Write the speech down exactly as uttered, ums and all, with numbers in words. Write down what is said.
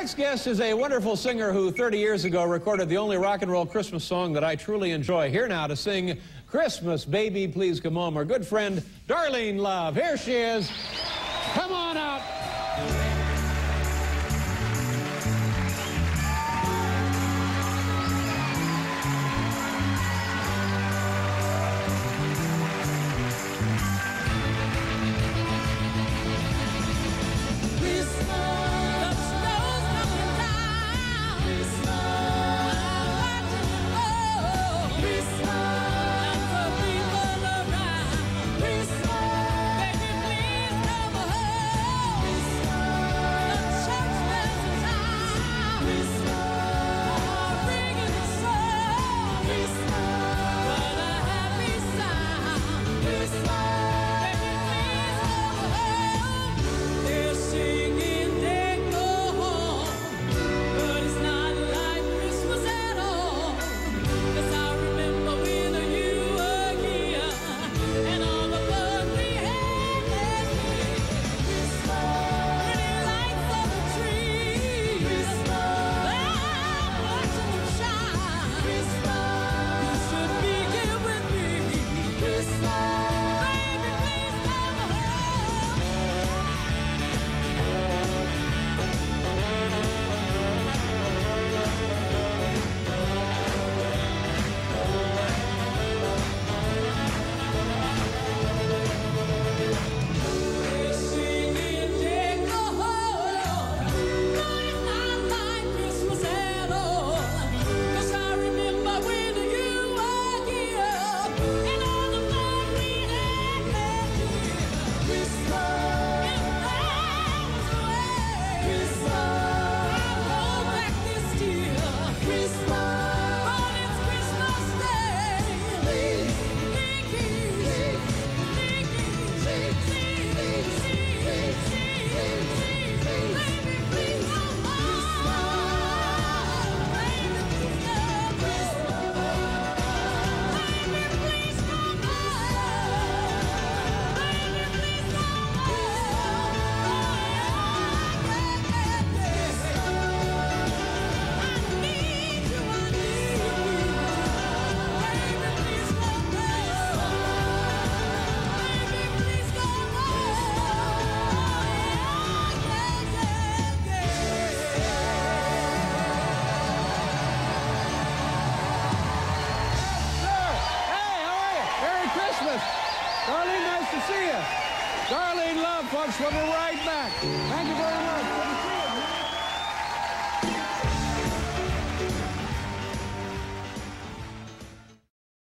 next guest is a wonderful singer who thirty years ago recorded the only rock and roll Christmas song that I truly enjoy. Here now to sing Christmas, Baby, Please Come Home, our good friend, Darlene Love. Here she is. Come on out. Darlene, nice to see you. Darlene Love, folks. We'll be right back. Thank you very much.